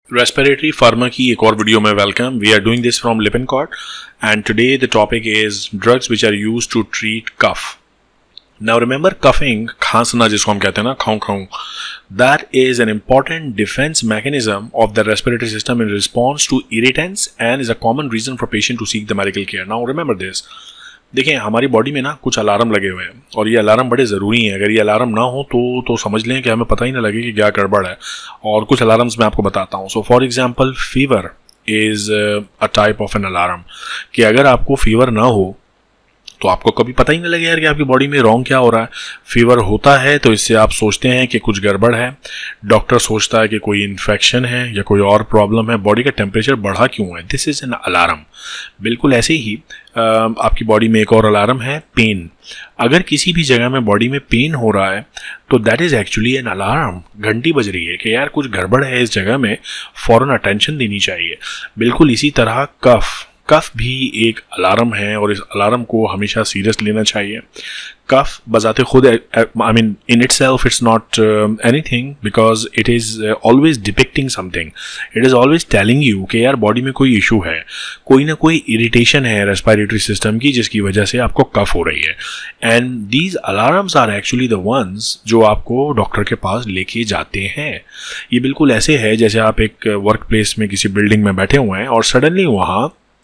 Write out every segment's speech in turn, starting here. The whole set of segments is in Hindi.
Respiratory pharma की एक और वीडियो में welcome. We are doing this from Lippincott and today the topic is drugs which are used to treat cough. Now remember coughing, खांसना जिसको हम कहते हैं ना, खाऊं खाऊं, that is an important defense mechanism of the respiratory system in response to irritants and is a common reason for patient to seek the medical care. Now remember this. देखिए हमारी बॉडी में ना कुछ अलार्म लगे हुए हैं और ये अलार्म बड़े ज़रूरी हैं. अगर ये अलार्म ना हो तो समझ लें कि हमें पता ही ना लगे कि क्या गड़बड़ है. और कुछ अलार्म्स मैं आपको बताता हूँ. So for example fever is a type of an alarm. कि अगर आपको फीवर ना हो तो आपको कभी पता ही नहीं लगे यार कि आपकी बॉडी में रॉन्ग क्या हो रहा है. फीवर होता है तो इससे आप सोचते हैं कि कुछ गड़बड़ है. डॉक्टर सोचता है कि कोई इन्फेक्शन है या कोई और प्रॉब्लम है. बॉडी का टेम्परेचर बढ़ा क्यों है? This is an alarm. बिल्कुल ऐसे ही आपकी बॉडी में एक और अलार्म है पेन. अगर किसी भी जगह में बॉडी में पेन हो रहा है तो that is actually an alarm. घंटी बज रही है कि यार कुछ गड़बड़ है इस जगह में, फ़ौरन अटेंशन देनी चाहिए. बिल्कुल इसी तरह कफ भी एक अलार्म है और इस अलार्म को हमेशा सीरियस लेना चाहिए. कफ बजाते खुद I mean in itself it's not anything because it is always depicting something. It is always telling you कि यार बॉडी में कोई इशू है, कोई ना कोई इरिटेशन है रेस्पिरेटरी सिस्टम की जिसकी वजह से आपको कफ हो रही है. And these alarms are actually the ones जो आपको डॉक्टर के पास लेके जाते हैं. ये बिल्कुल ऐसे है जैसे आप एक वर्क प्लेस में किसी बिल्डिंग में बैठे हुए हैं और सडनली वहाँ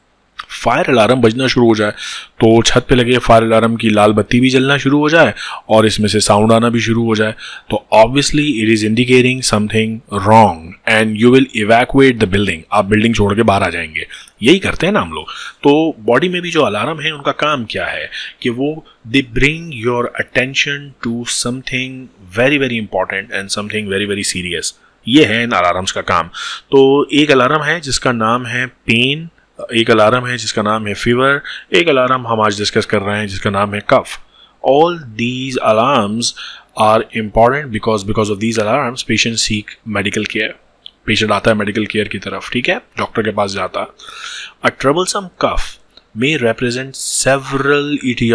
फायर अलार्म बजना शुरू हो जाए तो छत पे लगे फायर अलार्म की लाल बत्ती भी जलना शुरू हो जाए और इसमें से साउंड आना भी शुरू हो जाए तो obviously it is indicating something wrong and you will evacuate the building. आप बिल्डिंग छोड़ के बाहर आ जाएंगे. यही करते हैं ना हम लोग. तो बॉडी में भी जो अलार्म है उनका काम क्या है कि वो they bring your attention to something very very important and something very very serious. ये है इन अलार्म्स का काम. तो एक अलार्म है जिसका नाम है पेन, एक अलार्म है जिसका नाम है फीवर, एक अलार्म हम आज डिस्कस कर रहे हैं जिसका नाम है cough. All these alarms are important because of these alarms patient seek medical care. Patient आता है मेडिकल केयर की तरफ, ठीक है, डॉक्टर के पास जाता है. A troublesome cough may represent several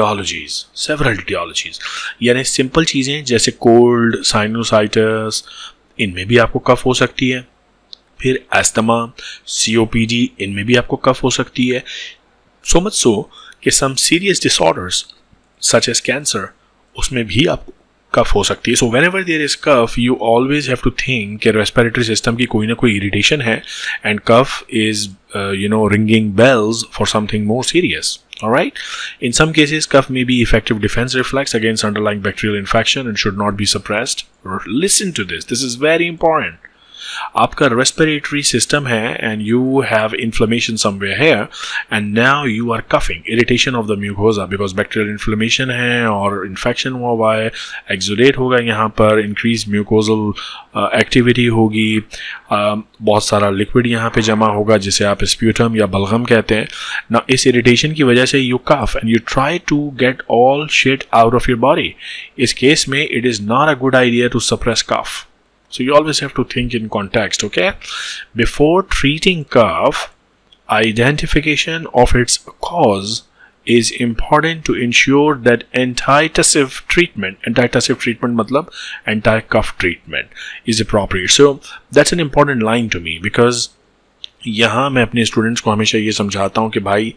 etiologies. यानी सिंपल चीज़ें जैसे कोल्ड, साइनोसाइटिस, इनमें भी आपको कफ हो सकती है. फिर एस्थमा, COPD, इनमें भी आपको कफ हो सकती है. सो मच सो कि some serious disorders such as cancer, उसमें भी आपको कफ हो सकती है. So whenever there is cough you always have to think कि रेस्पिरेटरी सिस्टम की कोई ना कोई इरिटेशन है and cough is ringing bells for something more serious. Alright? In some cases, cough may be effective defense reflex against underlying bacterial infection and should not be suppressed. Listen to this. This is very important. आपका रेस्पिरेटरी सिस्टम है and you have inflammation somewhere here and now you are coughing, irritation of the mucosa because bacterial inflammation है और इन्फेक्शन हुआ है, एक्सुडेट होगा यहाँ पर, इंक्रीज म्यूकोजल एक्टिविटी होगी, बहुत सारा लिक्विड यहाँ पे जमा होगा जिसे आप स्प्यूटम या बलगम कहते हैं ना. इस इरिटेशन की वजह से you cough and you try to get all shit out of your body. इस केस में it is not a good idea to suppress cough. So you always have to think in context, okay? Before treating cough, identification of its cause is important to ensure that antitussive treatment मतलब anti-cough treatment is appropriate. So that's an important line to me because यहाँ मैं अपने स्टूडेंट्स को हमेशा ये समझाता हूँ कि भाई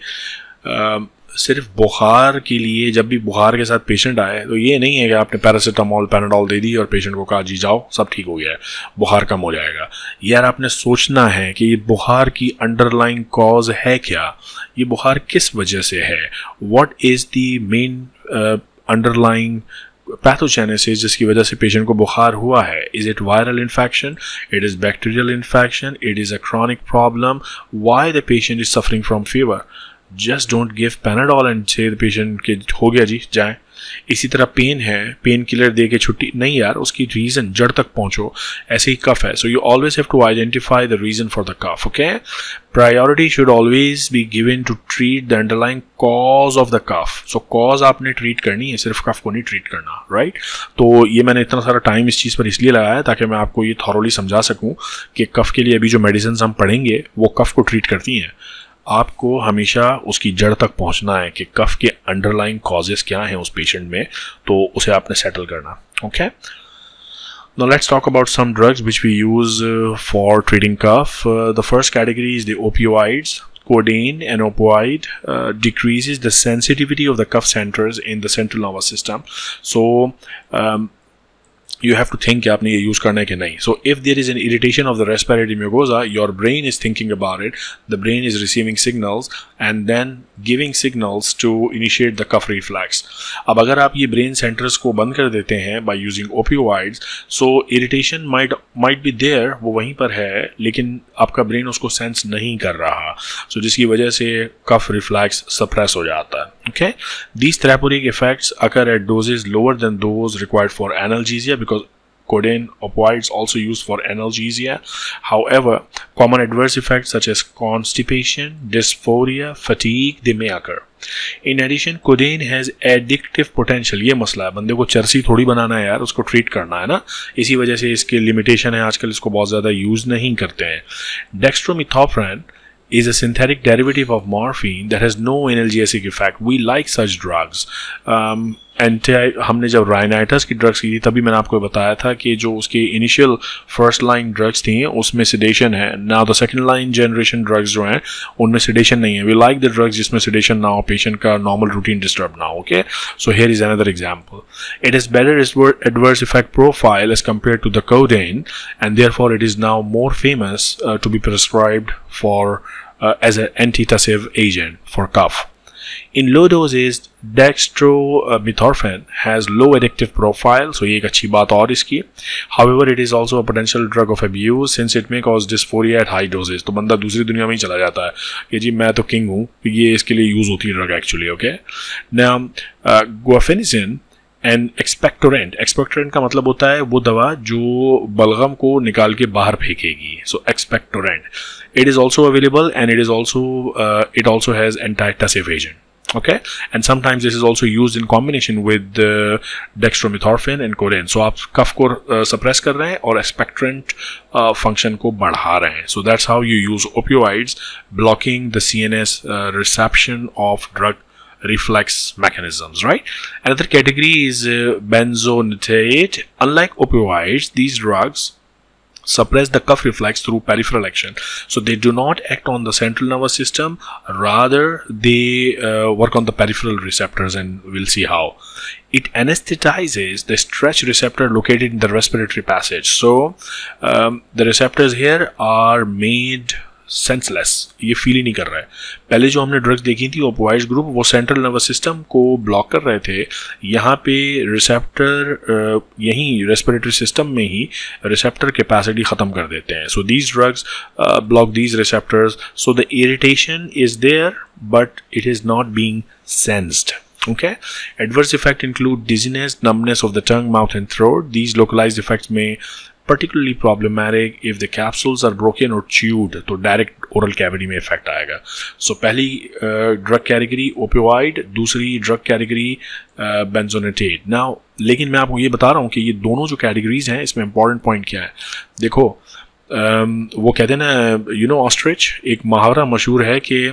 सिर्फ बुखार के लिए जब भी बुखार के साथ पेशेंट आए तो ये नहीं है कि आपने पैरासीटामोल पैनाडोल दे दी और पेशेंट को कहा जी जाओ सब ठीक हो गया है, बुखार कम हो जाएगा. यार आपने सोचना है कि ये बुखार की अंडरलाइंग कॉज है क्या, ये बुखार किस वजह से है, what is the main underlying pathogenesis जिसकी वजह से पेशेंट को बुखार हुआ है. Is it viral infection, it is bacterial infection, it is a chronic problem, why the patient is suffering from fever. Just don't give Panadol and say the patient के हो गया जी जाए. इसी तरह पेन है, पेन किलर दे के छुट्टी नहीं यार, उसकी रीज़न जड़ तक पहुंचो. ऐसे ही कफ है. So you always have to identify the reason for the cough. Okay, priority should always be given to treat the underlying cause of the cough. So cause आपने ट्रीट करनी है, सिर्फ कफ को नहीं ट्रीट करना, राइट? तो ये मैंने इतना सारा टाइम इस चीज़ पर इसलिए लगाया ताकि मैं आपको ये थॉरोली समझा सकूँ कि कफ के लिए अभी जो मेडिसिन हम पढ़ेंगे वो कफ को ट्रीट करती हैं. आपको हमेशा उसकी जड़ तक पहुंचना है कि कफ के अंडरलाइंग कॉजेस क्या हैं उस पेशेंट में, तो उसे आपने सेटल करना. Okay, Now let's talk about some drugs which we use for treating cough. The first category is the opioids. Codeine, an opioid, decreases the sensitivity of the cuff centers in the central nervous system. So you have to think कि आपने ये use करना है कि नहीं. So if there is an irritation of the respiratory mucosa, your brain is thinking about it. The brain is receiving signals and then giving signals to initiate the cuff reflex. अब अगर आप ये brain centers को बंद कर देते हैं by using opioids, so irritation might be there, वो वहीं पर है, लेकिन आपका brain उसको sense नहीं कर रहा. So जिसकी वजह से cuff reflex suppress हो जाता है. Okay, these therapeutic effects occur at doses lower than those required for analgesia because codeine opioids also used for analgesia. However, common adverse effects such as constipation, dysphoria, fatigue, they may occur. In addition, codeine has addictive potential. ये मसला है, बंदे को चरसी थोड़ी बनाना है यार, उसको ट्रीट करना है ना, इसी वजह से इसके लिमिटेशन है, आजकल इसको बहुत ज़्यादा यूज़ नहीं करते हैं. Dextromethorphan is a synthetic derivative of morphine that has no analgesic effect. We like such drugs. हमने जब राइनाइटिस की ड्रग्स की थी तभी मैंने आपको बताया था कि जो उसके इनिशियल फर्स्ट लाइन ड्रग्स थी उसमें सेडेशन है. Now the second line generation drugs जो हैं उनमें सेडेशन नहीं है. वी लाइक द ड्रग्स जिसमें सेडेशन ना हो, पेशेंट का नॉर्मल रूटीन डिस्टर्ब ना हो. Okay, so here is another example. It is better adverse effect profile as compared to the codeine and therefore it is now more famous to be prescribed for as an antitussive agent for cough. In low doses, dextromethorphan has low addictive profile, so ये एक अच्छी बात और इसकी. However, it is also a potential drug of abuse since it may cause dysphoria at high doses. तो बंदा दूसरी दुनिया में ही चला जाता है कि जी मैं तो किंग हूँ, ये इसके लिए यूज होती है drug actually. Okay, now guaifenesin and expectorant. Expectorant का मतलब होता है वो दवा जो बलगम को निकाल के बाहर फेंकेगी. So expectorant. It is also available and it also has antitussive agent. Okay, and sometimes this is also used in combination with dextromethorphan and codeine. So आप कफ को suppress कर रहे हैं और expectorant function को बढ़ा रहे हैं. So that's how you use opioids, blocking the CNS reception of drug reflex mechanisms, right? Another category is benzonatate. Unlike opioids, these drugs suppress the cuff reflex through peripheral action, so they do not act on the central nervous system, rather they work on the peripheral receptors, and we'll see how. It anesthetizes the stretch receptor located in the respiratory passage. So the receptors here are made senseless, ये फील ही नहीं कर रहा है. पहले जो हमने ड्रग्स देखी थी ओपियोइड्स ग्रुप, वो सेंट्रल नर्वस सिस्टम को ब्लॉक कर रहे थे. यहाँ पे रिसेप्टर यहीं रेस्पिरेटरी सिस्टम में ही रिसेप्टर कैपेसिटी ख़त्म कर देते हैं. So these drugs block these receptors, so the irritation is there but it is not being sensed. Okay, adverse effects include dizziness, numbness of the tongue, mouth and throat. These localized effects may particularly problematic if the capsules are broken or chewed, तो direct oral cavity में effect आएगा. So पहली drug category opioid, दूसरी drug category benzonatate. Now लेकिन मैं आपको ये बता रहा हूँ कि ये दोनों जो categories हैं इसमें important point क्या है. देखो वो कहते हैं ना, you know ostrich, एक मुहावरा मशहूर है कि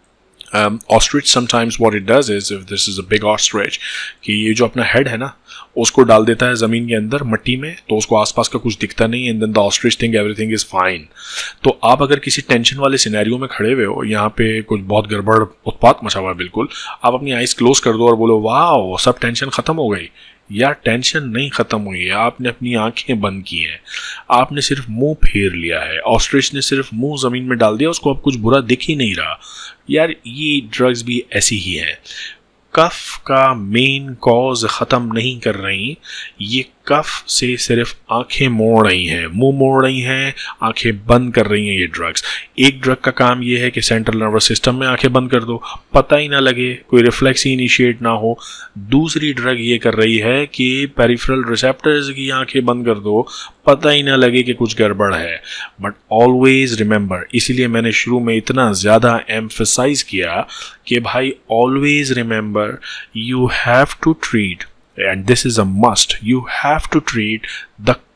ostrich sometimes what it does is, if this is a big ostrich, कि ये जो अपना head है ना उसको डाल देता है ज़मीन के अंदर मट्टी में, तो उसको आसपास का कुछ दिखता नहीं, and then the ostrich think everything is fine. तो आप अगर किसी टेंशन वाले सिनेरियो में खड़े हुए हो, यहाँ पे कुछ बहुत गड़बड़ उत्पात मचा हुआ है बिल्कुल, आप अपनी आइज़ क्लोज कर दो और बोलो वाह सब टेंशन ख़त्म हो गई. यार टेंशन नहीं ख़त्म हुई है, आपने अपनी आंखें बंद की हैं, आपने सिर्फ मुंह फेर लिया है. ऑस्ट्रिच ने सिर्फ मुंह ज़मीन में डाल दिया, उसको अब कुछ बुरा दिख ही नहीं रहा. यार ये ड्रग्स भी ऐसी ही हैं. कफ का मेन कॉज ख़त्म नहीं कर रही, ये कफ से सिर्फ आंखें मोड़ रही हैं, मुंह मोड़ रही हैं, आंखें बंद कर रही हैं ये ड्रग्स. एक ड्रग का काम ये है कि सेंट्रल नर्वस सिस्टम में आंखें बंद कर दो, पता ही ना लगे, कोई रिफ्लेक्स ही इनिशिएट ना हो. दूसरी ड्रग ये कर रही है कि पेरिफेरल रिसेप्टर्स की आंखें बंद कर दो, पता ही ना लगे कि कुछ गड़बड़ है. बट ऑलवेज रिमेंबर, इसीलिए मैंने शुरू में इतना ज़्यादा एम्फसाइज किया कि भाई always remember, you have to treat, and this is a must, you have to treat the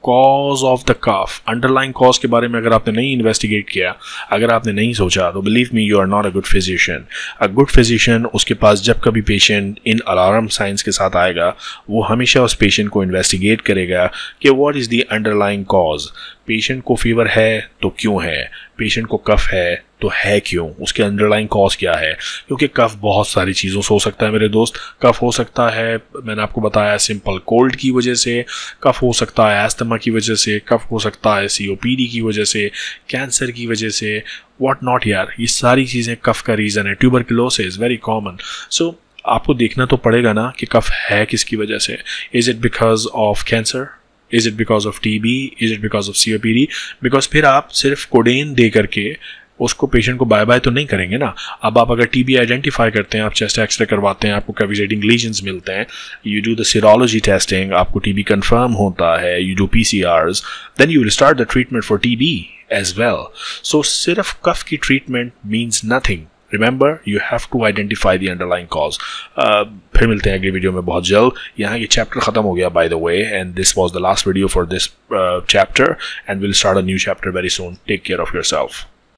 cause of the cough, underline cause के बारे में अगर आपने नहीं इन्वेस्टिगेट किया, अगर आपने नहीं सोचा, तो believe me you are not a good physician. A good physician उसके पास जब कभी पेशेंट इन अलार्म साइंस के साथ आएगा, वो हमेशा उस पेशेंट को इन्वेस्टिगेट करेगा कि what is the underline cause. Patient को फीवर है तो क्यों है, पेशेंट को कफ है तो है क्यों, उसके अंडरलाइन कॉज क्या है। क्योंकि कफ बहुत सारी चीज़ों से हो सकता है मेरे दोस्त। कफ हो सकता है, मैंने आपको बताया, सिंपल कोल्ड की वजह से, कफ हो सकता है एस्थमा की वजह से, कफ हो सकता है COPD की वजह से, कैंसर की वजह से, व्हाट नॉट यार, ये सारी चीज़ें कफ का रीज़न है। Tuberculosis very common. सो आपको देखना तो पड़ेगा ना कि कफ है किसकी वजह से। Is it because of cancer, is it because of TB, is it because of COPD। Because फिर आप सिर्फ कोडेन दे करके उसको पेशेंट को बाय बाय तो नहीं करेंगे ना। अब आप अगर TB आइडेंटिफाई करते हैं, आप चेस्ट एक्सरे करवाते हैं, आपको कैविटेटिंग लीजन्स मिलते हैं, you do the serology testing, आपको TB कंफर्म होता है, you do PCRs, then you will start the treatment for TB as well. सो सिर्फ कफ की treatment means nothing. Remember you have to identify the underline cause. फिर मिलते हैं अगली वीडियो में बहुत जल्द। यहाँ ये चैप्टर खत्म हो गया by the way, and this was the last video for this chapter, and will start a new chapter very soon. Take care of yourself.